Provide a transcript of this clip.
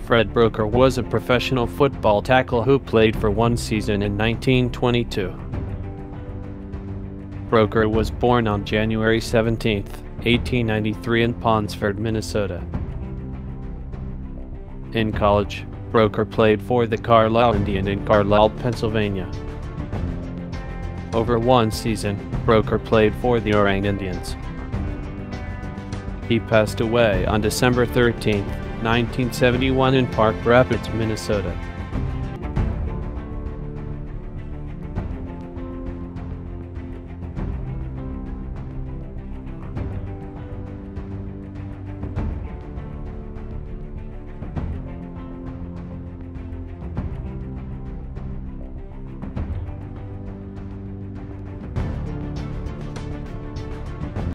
Fred Broeker was a professional football tackle who played for one season in 1922. Broeker was born on January 17, 1893 in Ponsford, Minnesota. In college, Broeker played for the Carlisle Indian in Carlisle, Pennsylvania. Over one season, Broeker played for the Oorang Indians. He passed away on December 13, 1971 in Park Rapids, Minnesota.